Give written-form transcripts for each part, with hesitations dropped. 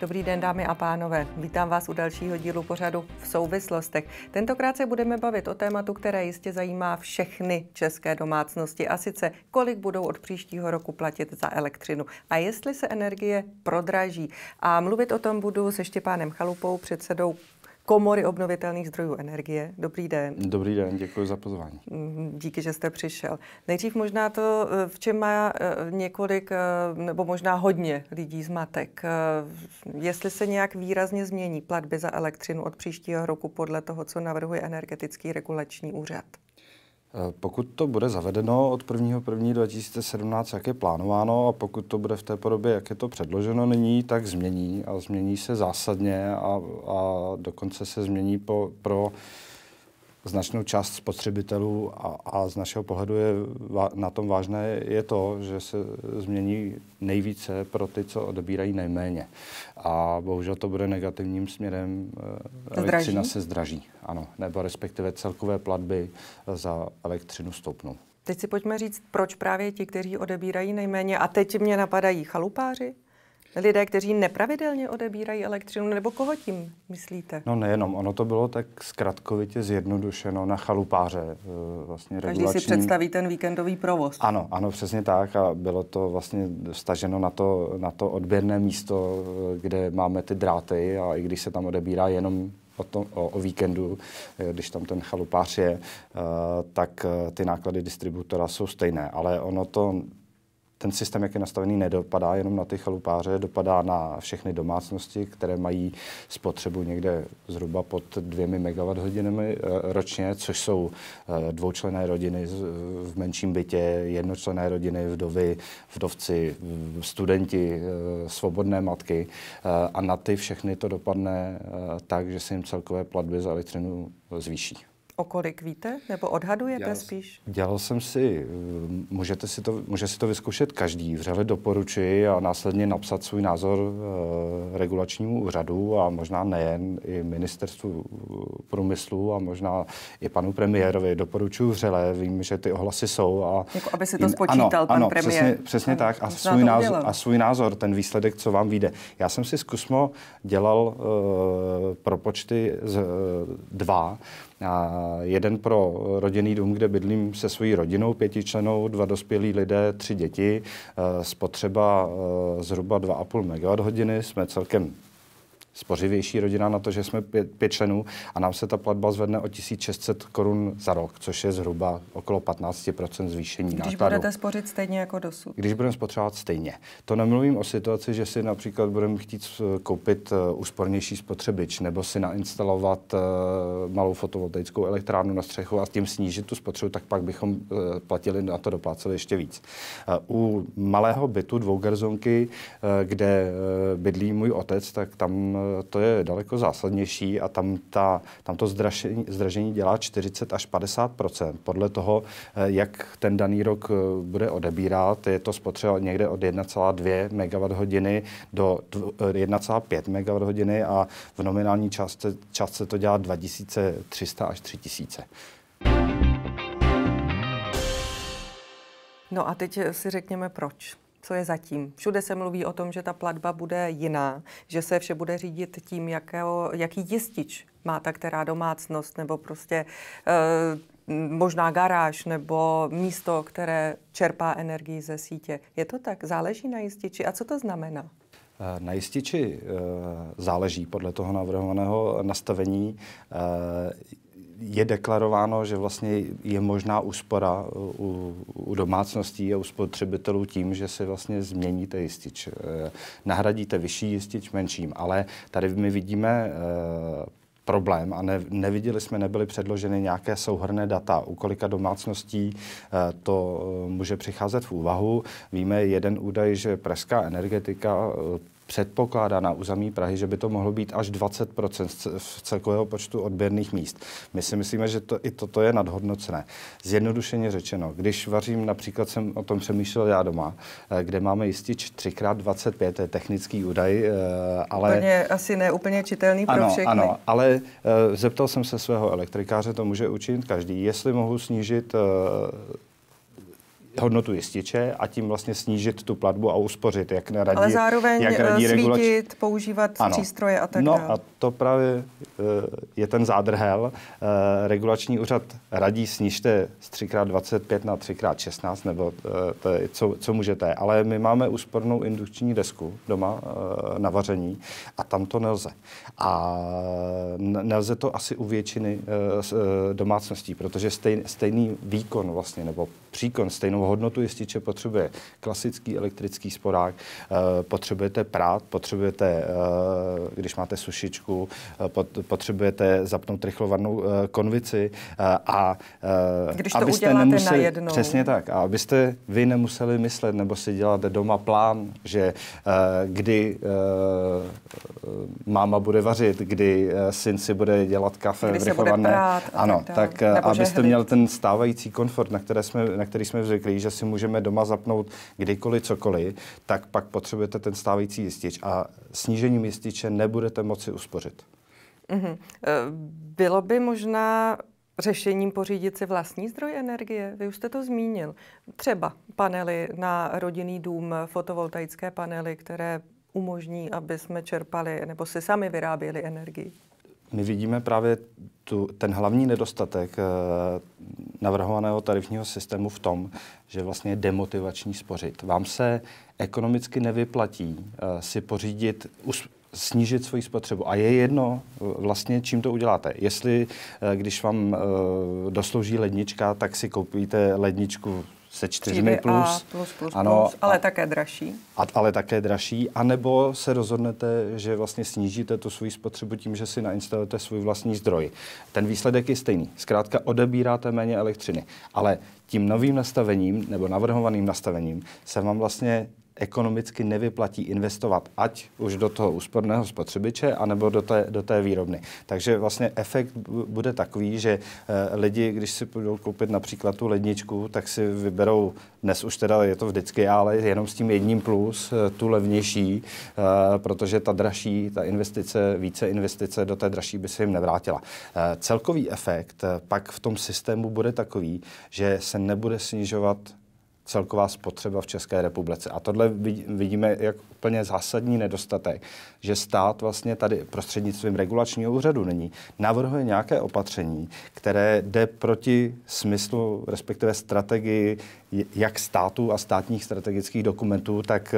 Dobrý den, dámy a pánové. Vítám vás u dalšího dílu pořadu V souvislostech. Tentokrát se budeme bavit o tématu, které jistě zajímá všechny české domácnosti, a sice kolik budou od příštího roku platit za elektřinu a jestli se energie prodraží. A mluvit o tom budu se Štěpánem Chalupou, předsedou Komory obnovitelných zdrojů energie. Dobrý den. Dobrý den, děkuji za pozvání. Díky, že jste přišel. Nejdřív možná to, v čem má několik, nebo možná hodně lidí zmatek. Jestli se nějak výrazně změní platby za elektřinu od příštího roku podle toho, co navrhuje Energetický regulační úřad. Pokud to bude zavedeno od 1.1.2017, jak je plánováno, a pokud to bude v té podobě, jak je to předloženo nyní, tak změní a změní se zásadně a dokonce se změní pro značnou část spotřebitelů a z našeho pohledu je na tom vážné je to, že se změní nejvíce pro ty, co odebírají nejméně. A bohužel to bude negativním směrem. Elektřina se zdraží, ano, nebo respektive celkové platby za elektřinu stoupnou. Teď si pojďme říct, proč právě ti, kteří odebírají nejméně, a teď mě napadají chalupáři? Lidé, kteří nepravidelně odebírají elektřinu, nebo koho tím myslíte? No nejenom, ono to bylo tak zkratkovitě zjednodušeno na chalupáře. Vlastně každý si představí ten víkendový provoz. Ano, přesně tak, a bylo to vlastně staženo na to odběrné místo, kde máme ty dráty, a i když se tam odebírá jenom o víkendu, když tam ten chalupář je, tak ty náklady distributora jsou stejné, ale ten systém, jak je nastavený, nedopadá jenom na ty chalupáře, dopadá na všechny domácnosti, které mají spotřebu někde zhruba pod 2 MWh ročně, což jsou dvoučlenné rodiny v menším bytě, jednočlenné rodiny, vdovy, vdovci, studenti, svobodné matky, a na ty všechny to dopadne tak, že se jim celkové platby za elektřinu zvýší. O kolik víte? Nebo odhadujete spíš? Dělal jsem si, může si to vyzkoušet každý. Vřele doporučuji a následně napsat svůj názor regulačnímu úřadu a možná nejen i ministerstvu průmyslu a možná i panu premiérovi. Doporučuji vřele, vím, že ty ohlasy jsou. Jako aby si to spočítal pan premiér. Přesně tak. A svůj názor, ten výsledek, co vám vyjde. Já jsem si zkusmo dělal propočty dva. Jeden pro rodinný dům, kde bydlím se svojí rodinou, 5člennou, 2 dospělí lidé, 3 děti, spotřeba zhruba 2,5 MWh, jsme celkem spořivější rodina na to, že jsme 5 členů, a nám se ta platba zvedne o 1600 korun za rok, což je zhruba okolo 15% zvýšení nákladů. Když budete spořit stejně jako dosud? Když budeme spotřebovat stejně. To nemluvím o situaci, že si například budeme chtít koupit úspornější spotřebič nebo si nainstalovat malou fotovoltaickou elektrárnu na střechu a tím snížit tu spotřebu, tak pak bychom platili na to dopláceli ještě víc. U malého bytu dvougarzonky, kde bydlí můj otec, tak tam to je daleko zásadnější a tam to zdražení dělá 40 až 50%. Podle toho, jak ten daný rok bude odebírat, je to spotřeba někde od 1,2 MWh do 1,5 MWh a v nominální částce to dělá 2300 až 3000. No a teď si řekněme proč. Co je zatím? Všude se mluví o tom, že ta platba bude jiná, že se vše bude řídit tím, jaký jistič má ta která domácnost, nebo prostě možná garáž, nebo místo, které čerpá energii ze sítě. Je to tak? Záleží na jističi? A co to znamená? Na jističi záleží podle toho navrhovaného nastavení. Je deklarováno, že vlastně je možná úspora u domácností a u spotřebitelů tím, že si vlastně změníte jistič. Nahradíte vyšší jistič menším, ale tady my vidíme problém a nebyly předloženy nějaké souhrnné data, u kolika domácností to může přicházet v úvahu. Víme jeden údaj, že pražská energetika předpokládá na území Prahy, že by to mohlo být až 20% v celkového počtu odběrných míst. My si myslíme, že i toto je nadhodnocené. Zjednodušeně řečeno, když vařím, například jsem o tom přemýšlel já doma, kde máme jistič 3x25, to je technický údaj, ale... Úplně, asi ne úplně čitelný pro všechny. Ano, ale zeptal jsem se svého elektrikáře, to může učinit každý, jestli mohu snížit hodnotu jističe a tím vlastně snížit tu platbu a uspořit, jak radí, ale zároveň jak radí svítit, používat přístroje a tak dále. No a to právě je ten zádrhel. Regulační úřad radí snížte z 3x25 na 3x16, nebo to je, co můžete. Ale my máme úspornou indukční desku doma na vaření a tam to nelze. A nelze to asi u většiny domácností, protože stejný výkon vlastně, nebo příkon, stejnou hodnotu jističe potřebuje klasický elektrický sporák, potřebujete prát, potřebujete, když máte sušičku, potřebujete zapnout rychlovarnou konvici a když to abyste uděláte nemuseli, najednou. Přesně tak. A abyste vy nemuseli myslet nebo si dělat doma plán, že kdy máma bude vařit, kdy syn si bude dělat kafe v rychlovarné. Ano, tak abyste měl ten stávající komfort, na který jsme zvyklí, že si můžeme doma zapnout kdykoliv, cokoliv, tak pak potřebujete ten stávající jistič a snížením jističe nebudete moci uspořit. Bylo by možná řešením pořídit si vlastní zdroj energie? Vy už jste to zmínil. Třeba panely na rodinný dům, fotovoltaické panely, které umožní, aby jsme čerpali nebo si sami vyráběli energii. My vidíme právě ten hlavní nedostatek navrhovaného tarifního systému v tom, že vlastně je demotivační spořit. Vám se ekonomicky nevyplatí si pořídit, snížit svoji spotřebu. A je jedno vlastně, čím to uděláte. Jestli, když vám doslouží lednička, tak si koupíte ledničku se 4 plus. Ano, ale také dražší. Ale také dražší. A nebo se rozhodnete, že vlastně snížíte tu svoji spotřebu tím, že si nainstalujete svůj vlastní zdroj. Ten výsledek je stejný. Zkrátka odebíráte méně elektřiny. Ale tím novým nastavením nebo navrhovaným nastavením se vám vlastně ekonomicky nevyplatí investovat ať už do toho úsporného spotřebiče, anebo do té výrobny. Takže vlastně efekt bude takový, že lidi, když si budou koupit například tu ledničku, tak si vyberou, dnes už teda je to vždycky, ale jenom s tím 1 plus, tu levnější, protože ta dražší, ta investice, více investice do té dražší by se jim nevrátila. Celkový efekt pak v tom systému bude takový, že se nebude snižovat celková spotřeba v České republice. A tohle vidíme jak úplně zásadní nedostatek, že stát vlastně tady prostřednictvím regulačního úřadu navrhuje nějaké opatření, které jde proti smyslu, respektive strategii jak státu a státních strategických dokumentů, tak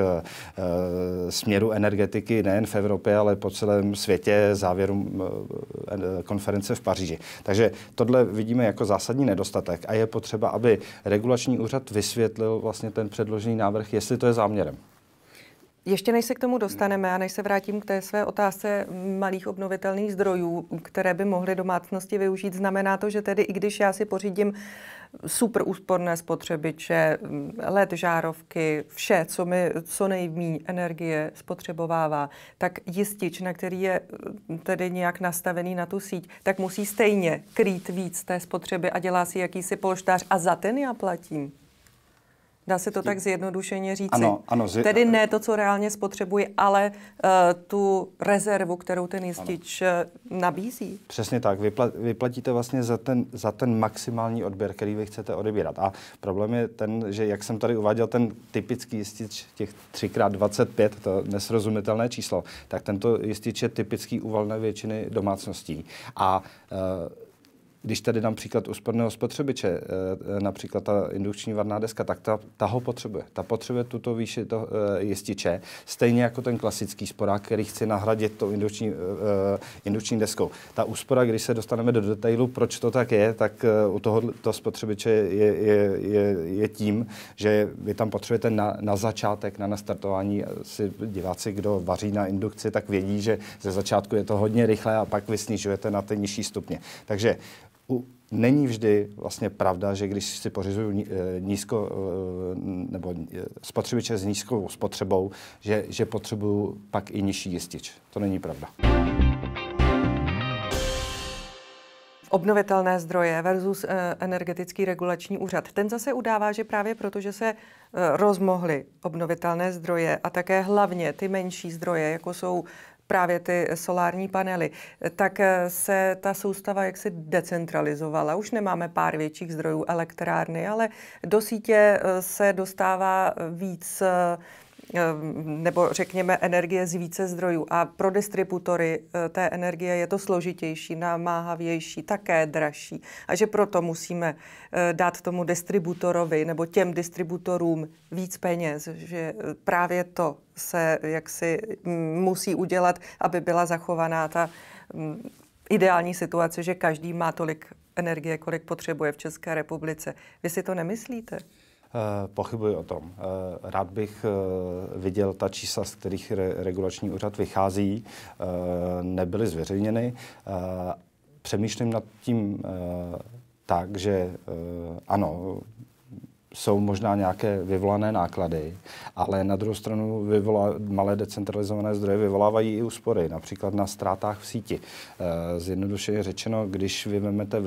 směru energetiky nejen v Evropě, ale po celém světě, závěru konference v Paříži. Takže tohle vidíme jako zásadní nedostatek a je potřeba, aby regulační úřad vysvětlil vlastně ten předložený návrh, jestli to je záměrem. Ještě než se k tomu dostaneme a než se vrátím k té své otázce malých obnovitelných zdrojů, které by mohly domácnosti využít, znamená to, že tedy i když já si pořídím super úsporné spotřebiče, LED žárovky, vše, co nejméně energie spotřebovává, tak jistič, na který je tedy nějak nastavený na tu síť, tak musí stejně krýt víc té spotřeby a dělá si jakýsi polštář a za ten já platím. Dá se to tak zjednodušeně říci. Ano, tedy ne to, co reálně spotřebuje, ale tu rezervu, kterou ten jistič nabízí. Přesně tak. Vyplatíte vlastně za ten maximální odběr, který vy chcete odebírat. A problém je ten, že jak jsem tady uváděl ten typický jistič, těch 3x25, to nesrozumitelné číslo, tak tento jistič je typický u valné většiny domácností. A když tady dám příklad úsporného spotřebiče, například ta indukční varná deska, tak ta ho potřebuje. Ta potřebuje tuto výši jističe, stejně jako ten klasický sporák, který chci nahradit tou indukční deskou. Ta úspora, když se dostaneme do detailu, proč to tak je, tak u tohoto spotřebiče je tím, že vy tam potřebujete na začátek, na nastartování, diváci, kdo vaří na indukci, tak vědí, že ze začátku je to hodně rychlé a pak vy snižujete na ty nižší stupně. Takže není vždy vlastně pravda, že když si pořizuju nebo spotřebiče s nízkou spotřebou, že potřebuju pak i nižší jistič. To není pravda. Obnovitelné zdroje versus energetický regulační úřad. Ten zase udává, že právě proto, že se rozmohly obnovitelné zdroje a také hlavně ty menší zdroje, jako jsou právě ty solární panely, tak se ta soustava jaksi decentralizovala. Už nemáme pár větších zdrojů elektrárny, ale do sítě se dostává víc nebo řekněme energie z více zdrojů. A pro distributory té energie je to složitější, namáhavější, také dražší. A že proto musíme dát tomu distributorovi nebo těm distributorům víc peněz, že právě to se jaksi musí udělat, aby byla zachovaná ta ideální situace, že každý má tolik energie, kolik potřebuje v České republice. Vy si to nemyslíte? Pochybuji o tom. Rád bych viděl ta čísla, z kterých regulační úřad vychází, nebyly zveřejněny. Přemýšlím nad tím tak, že ano, jsou možná nějaké vyvolané náklady, ale na druhou stranu malé decentralizované zdroje vyvolávají i úspory, například na ztrátách v síti. Zjednodušeně řečeno, když vyvezmete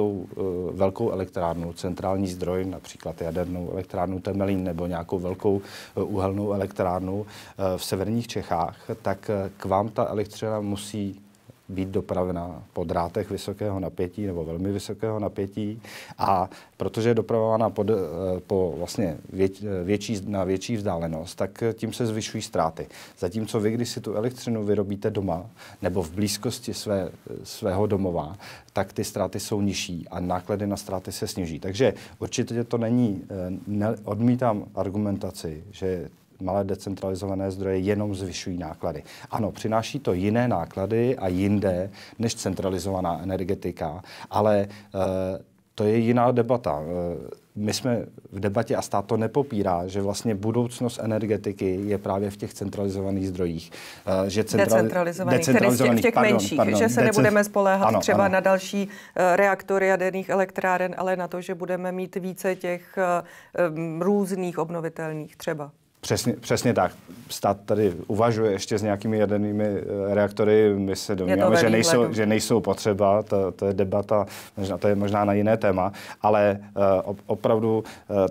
velkou elektrárnu, centrální zdroj, například jadernou elektrárnu Temelín nebo nějakou velkou uhelnou elektrárnu v severních Čechách, tak k vám ta elektřina musí být dopravena po drátech vysokého napětí nebo velmi vysokého napětí, a protože je dopravována po vlastně na větší vzdálenost, tak tím se zvyšují ztráty. Zatímco vy, když si tu elektřinu vyrobíte doma nebo v blízkosti svého domova, tak ty ztráty jsou nižší a náklady na ztráty se snižují. Takže určitě to není, odmítám argumentaci, že malé decentralizované zdroje jenom zvyšují náklady. Ano, přináší to jiné náklady a jinde než centralizovaná energetika, ale to je jiná debata. My jsme v debatě, a stát to nepopírá, že vlastně budoucnost energetiky je právě v těch centralizovaných zdrojích. Že decentralizovaných, v těch menších, že se nebudeme spoléhat třeba na další reaktory jaderných elektráren, ale na to, že budeme mít více těch různých obnovitelných třeba. Přesně tak. Stát tady uvažuje ještě s nějakými jadernými reaktory. My se domníváme, že nejsou potřeba. To je debata, to je možná na jiné téma. Ale opravdu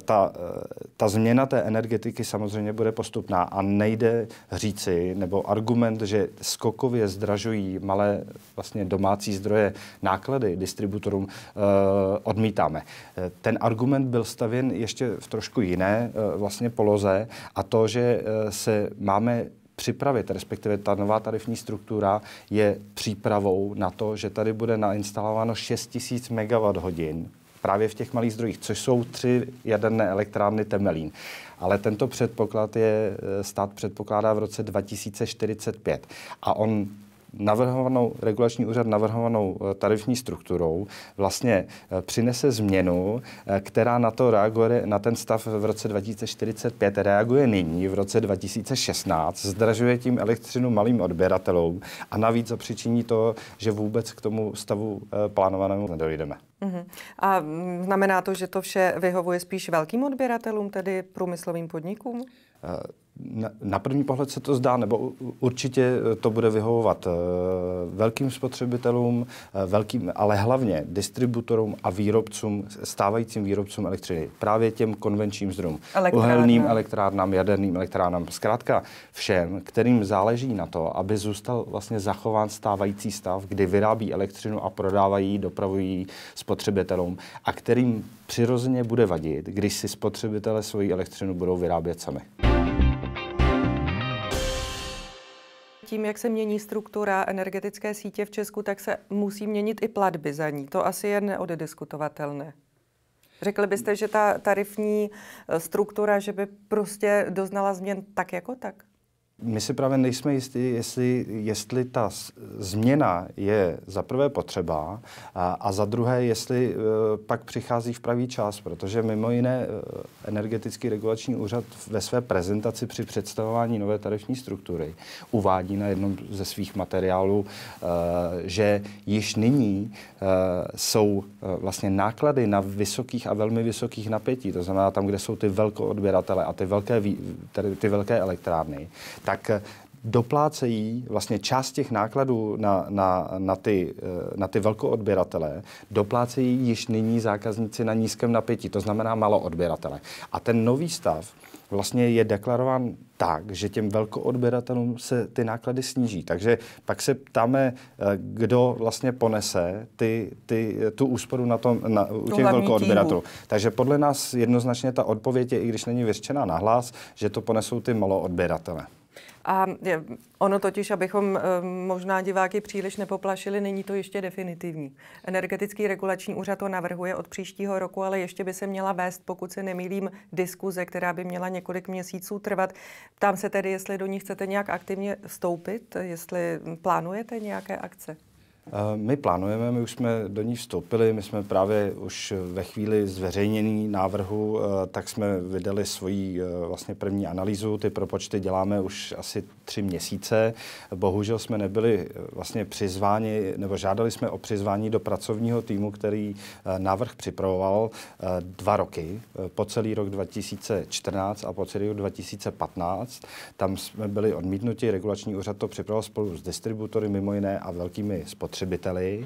ta změna té energetiky samozřejmě bude postupná a nejde říci, nebo argument, že skokově zdražují malé vlastně domácí zdroje náklady distributorům, odmítáme. Ten argument byl stavěn ještě v trošku jiné vlastně poloze, a to, že se máme připravit, respektive ta nová tarifní struktura je přípravou na to, že tady bude nainstalováno 6 000 MWh právě v těch malých zdrojích, což jsou 3 jaderné elektrárny Temelín. Ale tento předpoklad stát předpokládá v roce 2045. A on regulační úřad navrhovanou tarifní strukturou vlastně přinese změnu, která na to reaguje, na ten stav v roce 2045 reaguje nyní, v roce 2016, zdražuje tím elektřinu malým odběratelům a navíc zapříčiní to, že vůbec k tomu stavu plánovanému nedojdeme. A znamená to, že to vše vyhovuje spíš velkým odběratelům, tedy průmyslovým podnikům? Na první pohled se to zdá, nebo určitě to bude vyhovovat velkým spotřebitelům, ale hlavně distributorům a stávajícím výrobcům elektřiny. Právě těm konvenčním zdrojům. Uhelným elektrárnám, jaderným elektrárnám. Zkrátka všem, kterým záleží na to, aby zůstal vlastně zachován stávající stav, kdy vyrábí elektřinu a prodávají, dopravují spotřebitelům, a kterým přirozeně bude vadit, když si spotřebitelé svoji elektřinu budou vyrábět sami. Tím, jak se mění struktura energetické sítě v Česku, tak se musí měnit i platby za ní. To asi je neoddiskutovatelné. Řekli byste, že ta tarifní struktura, že by prostě doznala změn tak jako tak? My si právě nejsme jistí, jestli ta změna je za prvé potřeba a za druhé, jestli pak přichází v pravý čas, protože mimo jiné Energetický regulační úřad ve své prezentaci při představování nové tarifní struktury uvádí na jednom ze svých materiálů, že již nyní jsou vlastně náklady na vysokých a velmi vysokých napětí, to znamená tam, kde jsou ty velkoodběratele a ty velké elektrárny, tak doplácejí vlastně část těch nákladů na ty velkoodběratele, doplácejí již nyní zákazníci na nízkém napětí, to znamená maloodběratele. A ten nový stav vlastně je deklarován tak, že těm velkoodběratelům se ty náklady sníží. Takže pak se ptáme, kdo vlastně ponese tu úsporu u těch velkoodběratelů. Takže podle nás jednoznačně ta odpověď je, i když není vyřčená nahlas, že to ponesou ty maloodběratele. A ono totiž, abychom možná diváky příliš nepoplašili, není to ještě definitivní. Energetický regulační úřad to navrhuje od příštího roku, ale ještě by se měla vést, pokud se nemýlím, diskuze, která by měla několik měsíců trvat. Ptám se tedy, jestli do ní chcete nějak aktivně vstoupit, jestli plánujete nějaké akce. My plánujeme, my už jsme do ní vstoupili, my jsme právě už ve chvíli zveřejnění návrhu, tak jsme vydali svoji vlastně první analýzu, ty propočty děláme už asi 3 měsíce. Bohužel jsme nebyli vlastně přizváni, nebo žádali jsme o přizvání do pracovního týmu, který návrh připravoval 2 roky, po celý rok 2014 a po celý rok 2015. Tam jsme byli odmítnuti, regulační úřad to připravoval spolu s distributory mimo jiné a velkými spotřebiteli.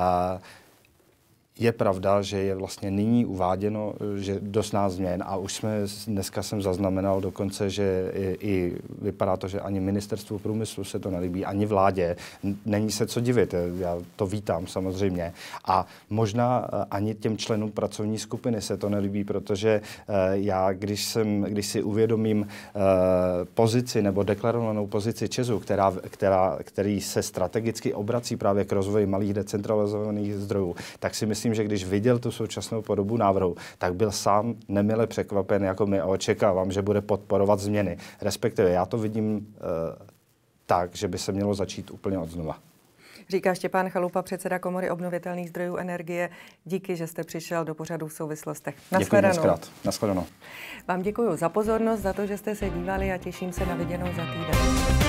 Je pravda, že je vlastně nyní uváděno, že dost nás změn a už dneska jsem zaznamenal dokonce, že i vypadá to, že ani ministerstvu průmyslu se to nelíbí, ani vládě. Není se co divit, já to vítám samozřejmě. A možná ani těm členům pracovní skupiny se to nelíbí, protože já, když si uvědomím pozici nebo deklarovanou pozici ČEZu, který se strategicky obrací právě k rozvoji malých decentralizovaných zdrojů, tak si myslím, že když viděl tu současnou podobu návrhu, tak byl sám nemile překvapen jako my a očekávám, že bude podporovat změny. Respektive já to vidím tak, že by se mělo začít úplně od znova. Říká Štěpán Chalupa, předseda Komory obnovitelných zdrojů energie. Díky, že jste přišel do pořadu V souvislostech. Nashledanou. Vám děkuji za pozornost, za to, že jste se dívali a těším se na viděnou za týden.